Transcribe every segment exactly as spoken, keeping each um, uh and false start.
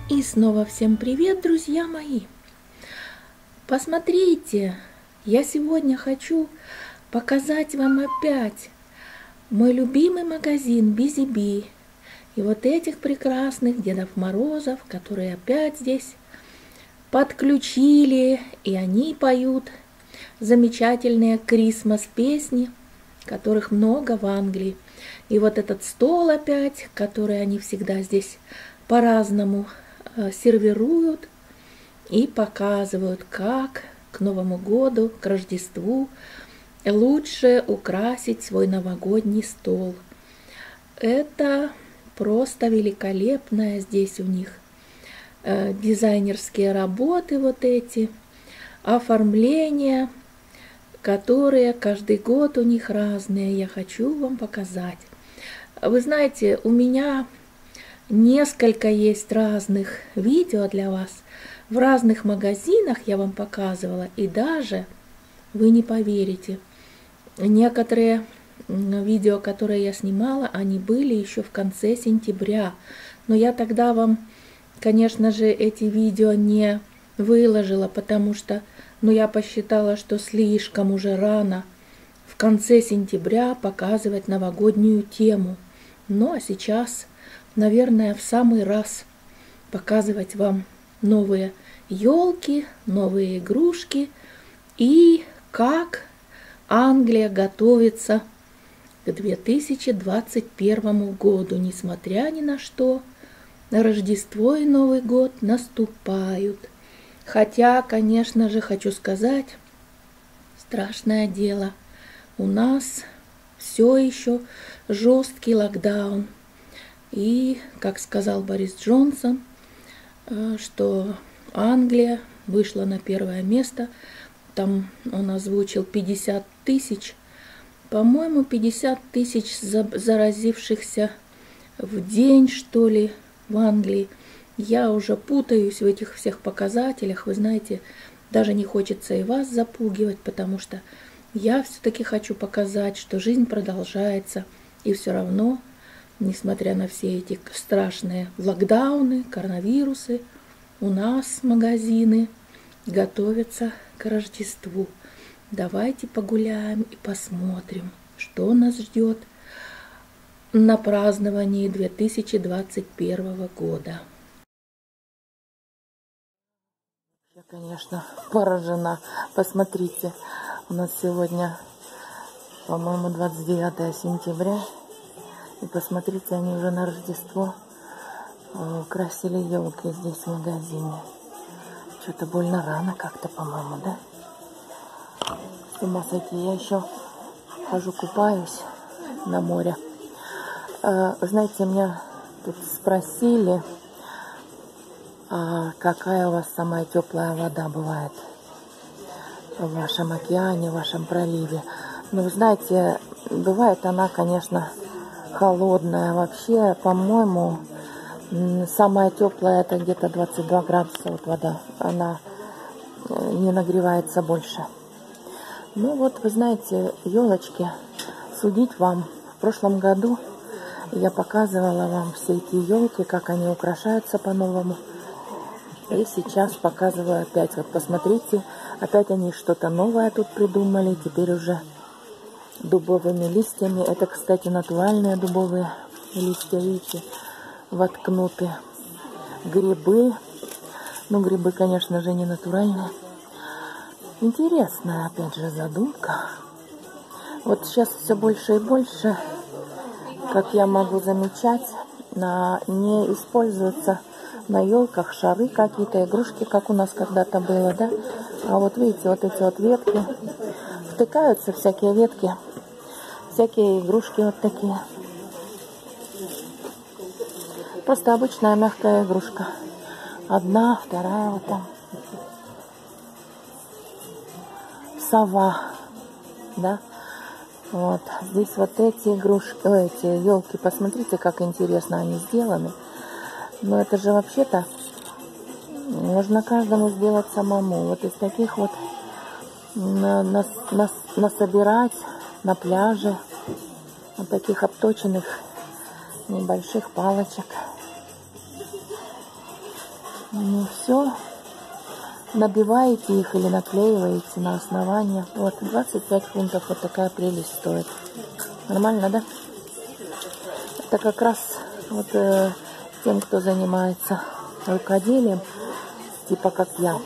И снова всем привет, друзья мои! Посмотрите, я сегодня хочу показать вам опять мой любимый магазин Busy Bee. И вот этих прекрасных Дедов Морозов, которые опять здесь подключили, и они поют замечательные Крисмас-песни, которых много в Англии. И вот этот стол опять, который они всегда здесь по-разному сервируют и показывают, как к Новому году, к Рождеству лучше украсить свой новогодний стол. Это просто великолепное здесь у них э, дизайнерские работы, вот эти оформления, которые каждый год у них разные. Я хочу вам показать. Вы знаете, у меня несколько есть разных видео для вас. В разных магазинах я вам показывала, и даже, вы не поверите, некоторые видео, которые я снимала, они были еще в конце сентября. Но я тогда вам, конечно же, эти видео не выложила, потому что, ну, я посчитала, что слишком уже рано в конце сентября показывать новогоднюю тему. Ну, а сейчас, наверное, в самый раз показывать вам новые елки, новые игрушки и как Англия готовится к две тысячи двадцать первому году. Несмотря ни на что, Рождество и Новый год наступают. Хотя, конечно же, хочу сказать, страшное дело, у нас все еще жесткий локдаун. И, как сказал Борис Джонсон, что Англия вышла на первое место. Там он озвучил пятьдесят тысяч, по-моему, пятьдесят тысяч заразившихся в день, что ли, в Англии. Я уже путаюсь в этих всех показателях. Вы знаете, даже не хочется и вас запугивать, потому что я все-таки хочу показать, что жизнь продолжается. И все равно, несмотря на все эти страшные локдауны, коронавирусы, у нас магазины готовятся к Рождеству. Давайте погуляем и посмотрим, что нас ждет на праздновании две тысячи двадцать первого года. Я, конечно, поражена. Посмотрите, у нас сегодня, по-моему, двадцать девятое сентября. И посмотрите, они уже на Рождество украсили елки здесь в магазине. Что-то больно рано как-то, по-моему, да? С ума сойти. Я еще хожу, купаюсь на море. Знаете, меня тут спросили, а какая у вас самая теплая вода бывает в вашем океане, в вашем проливе. Ну, вы знаете, бывает она, конечно, холодная. Вообще, по-моему, самая теплая это где-то двадцать два градуса вот вода. Она не нагревается больше. Ну вот, вы знаете, елочки, судить вам. В прошлом году я показывала вам все эти елки, как они украшаются по-новому. И сейчас показываю опять. Вот посмотрите, опять они что-то новое тут придумали. Теперь уже дубовыми листьями. Это, кстати, натуральные дубовые листья, видите, воткнуты. Грибы. Ну, грибы, конечно же, не натуральные. Интересная, опять же, задумка. Вот сейчас все больше и больше, как я могу замечать, на, не используются на елках шары какие-то, игрушки, как у нас когда-то было, да? А вот видите, вот эти вот ветки, втыкаются всякие ветки, всякие игрушки вот такие. Просто обычная мягкая игрушка. Одна, вторая вот там. Сова, да? Вот. Здесь вот эти игрушки, ой, эти елки, посмотрите, как интересно они сделаны. Но это же вообще-то можно каждому сделать самому. Вот из таких вот на, на, на, насобирать на пляже, вот таких обточенных небольших палочек. Ну все, набиваете их или наклеиваете на основание. Вот, двадцать пять фунтов, вот такая прелесть стоит. Нормально, да? Это как раз вот э, тем, кто занимается рукоделием, типа как я.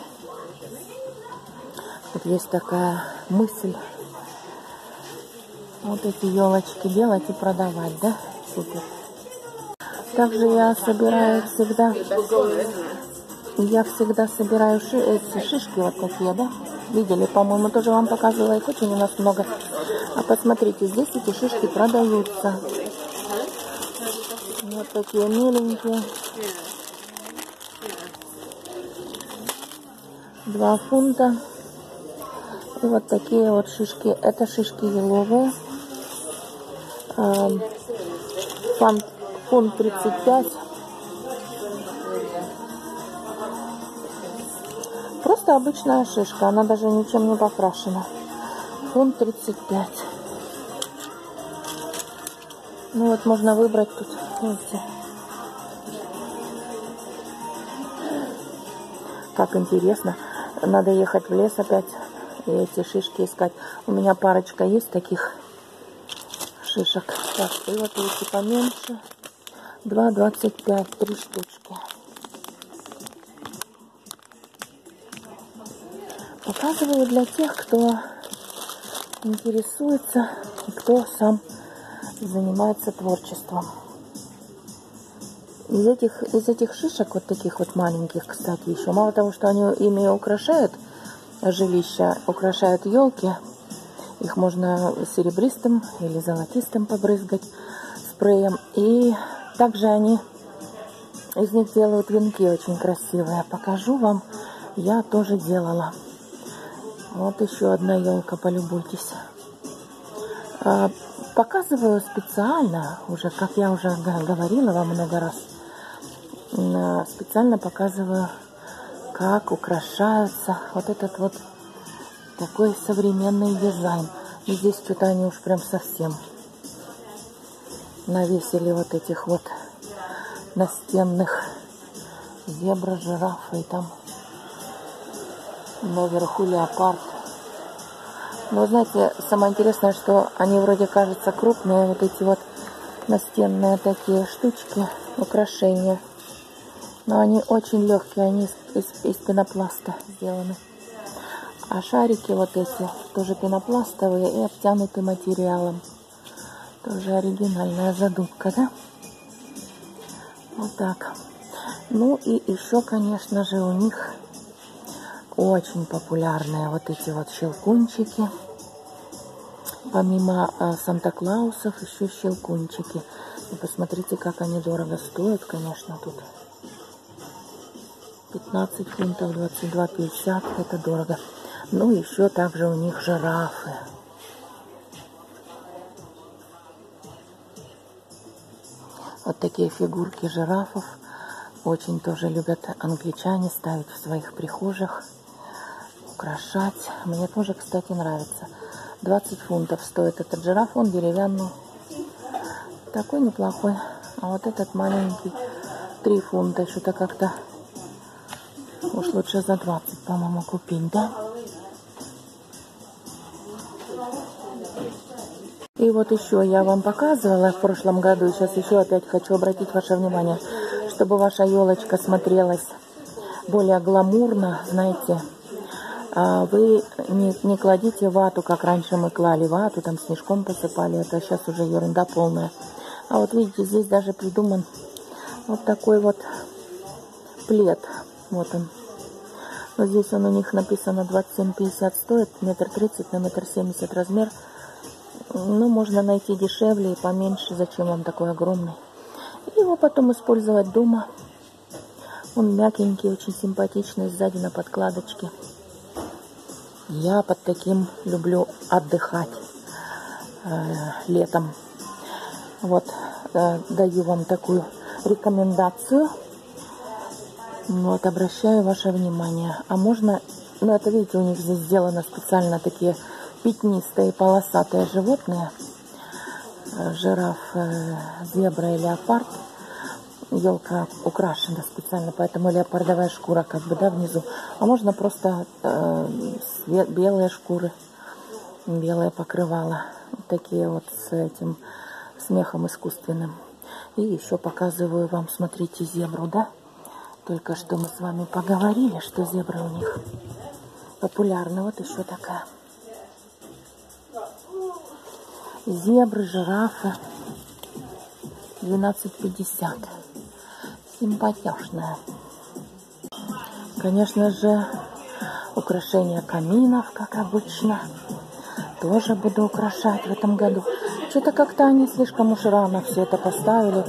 Вот есть такая мысль. Вот эти елочки делать и продавать, да? Супер. Также я собираю всегда, я всегда собираю ши, эти шишки вот такие, да? Видели, по-моему, тоже вам показывала, их очень у нас много. А посмотрите, здесь эти шишки продаются. Вот такие миленькие. Два фунта. И вот такие вот шишки. Это шишки еловые. Фунт, фунт тридцать пять. Просто обычная шишка. Она даже ничем не покрашена. Фунт тридцать пять. Ну вот можно выбрать тут. Видите. Как интересно. Надо ехать в лес опять и эти шишки искать. У меня парочка есть таких шишек. Так, и вот эти поменьше. два двадцать пять, три штучки. Показываю для тех, кто интересуется и кто сам занимается творчеством. Из этих, из этих шишек, вот таких вот маленьких, кстати, еще, мало того, что они ими украшают жилища, украшают елки, их можно серебристым или золотистым побрызгать спреем. И также они из них делают венки очень красивые. Покажу вам, я тоже делала. Вот еще одна елка, полюбуйтесь. Показываю специально, уже, как я уже говорила вам много раз, специально показываю, как украшаются вот этот вот такой современный дизайн. И здесь что-то они уж прям совсем навесили вот этих вот настенных зебра, жирафа и там наверху леопард. Но знаете, самое интересное, что они вроде кажутся крупные, вот эти вот настенные такие штучки, украшения. Но они очень легкие, они из, из, из пенопласта сделаны. А шарики вот эти тоже пенопластовые и обтянуты материалом. Тоже оригинальная задумка, да? Вот так. Ну и еще, конечно же, у них очень популярные вот эти вот щелкунчики. Помимо э, Санта-Клаусов еще щелкунчики. И посмотрите, как они дорого стоят, конечно, тут. пятнадцать фунтов, двадцать два пятьдесят, это дорого. Ну, еще также у них жирафы. Вот такие фигурки жирафов очень тоже любят англичане ставить в своих прихожих, украшать. Мне тоже, кстати, нравится. двадцать фунтов стоит этот жираф, он деревянный. Такой неплохой. А вот этот маленький, три фунта. Что-то как-то уж лучше за двадцать, по-моему, купить, да? И вот еще я вам показывала в прошлом году, и сейчас еще опять хочу обратить ваше внимание, чтобы ваша елочка смотрелась более гламурно, знаете, вы не, не кладите вату, как раньше мы клали вату, там снежком посыпали, это сейчас уже ерунда полная. А вот видите, здесь даже придуман вот такой вот плед, вот он. Вот здесь он у них написано двадцать семь пятьдесят стоит, метр тридцать на метр семьдесят размер. Ну, можно найти дешевле и поменьше. Зачем он такой огромный? И его потом использовать дома. Он мягенький, очень симпатичный, сзади на подкладочке. Я под таким люблю отдыхать э, летом. Вот, э, даю вам такую рекомендацию. Вот, обращаю ваше внимание. А можно, ну, это, видите, у них здесь сделано специально такие пятнистые полосатые животные, жираф, зебра и леопард. елка украшена специально, поэтому леопардовая шкура как бы, да, внизу. А можно просто э, свет, белые шкуры, белое покрывало. Вот такие вот с этим смехом искусственным. И еще показываю вам, смотрите, зебру, да? Только что мы с вами поговорили, что зебра у них популярна. Вот еще такая. Зебры, жирафы. двенадцать пятьдесят. Симпатичная. Конечно же, украшение каминов, как обычно. Тоже буду украшать в этом году. Что-то как-то они слишком уж рано все это поставили.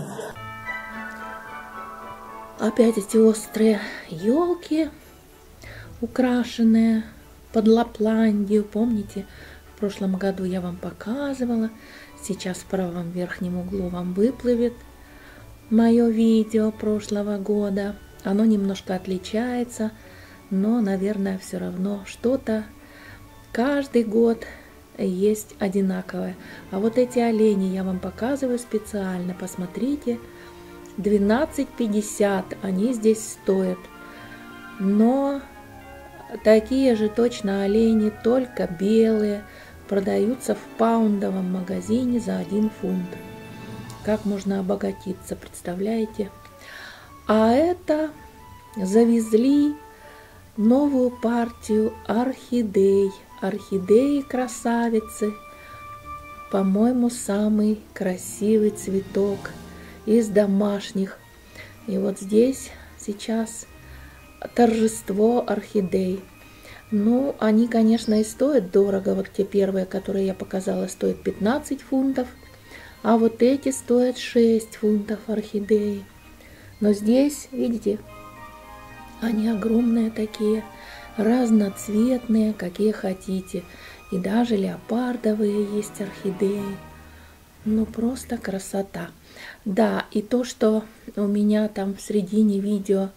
Опять эти острые елки, украшенные под Лапландию. Помните, в прошлом году я вам показывала. Сейчас в правом верхнем углу вам выплывет мое видео прошлого года. Оно немножко отличается, но, наверное, все равно что-то каждый год есть одинаковое. А вот эти олени я вам показываю специально. Посмотрите, двенадцать пятьдесят они здесь стоят. Но такие же точно олени, только белые, продаются в паундовом магазине за один фунт. Как можно обогатиться, представляете? А это завезли новую партию орхидей. Орхидеи красавицы. По-моему, самый красивый цветок из домашних. И вот здесь сейчас торжество орхидей. Ну, они, конечно, и стоят дорого. Вот те первые, которые я показала, стоят пятнадцать фунтов. А вот эти стоят шесть фунтов орхидеи. Но здесь, видите, они огромные такие, разноцветные, какие хотите. И даже леопардовые есть орхидеи. Ну, просто красота. Да, и то, что у меня там в середине видео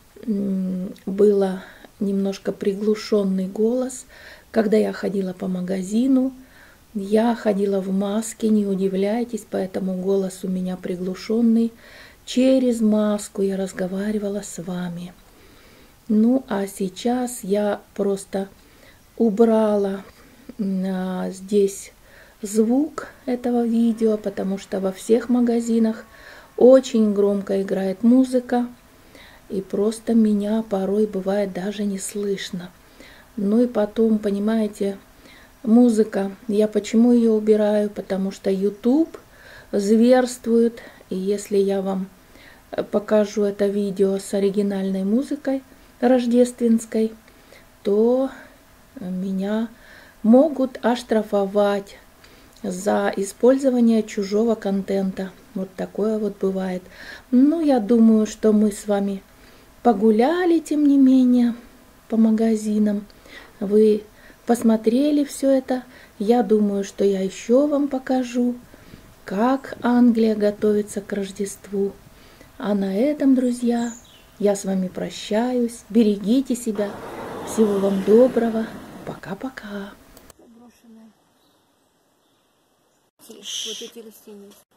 было немножко приглушенный голос, когда я ходила по магазину. Я ходила в маске, не удивляйтесь, поэтому голос у меня приглушенный. Через маску я разговаривала с вами. Ну, а сейчас я просто убрала а, здесь звук этого видео, потому что во всех магазинах очень громко играет музыка. И просто меня порой бывает даже не слышно. Ну и потом, понимаете, музыка. Я почему ее убираю? Потому что YouTube зверствует. И если я вам покажу это видео с оригинальной музыкой рождественской, то меня могут оштрафовать за использование чужого контента. Вот такое вот бывает. Ну, я думаю, что мы с вами погуляли, тем не менее, по магазинам. Вы посмотрели все это. Я думаю, что я еще вам покажу, как Англия готовится к Рождеству. А на этом, друзья, я с вами прощаюсь. Берегите себя. Всего вам доброго. Пока-пока. Вот эти растения.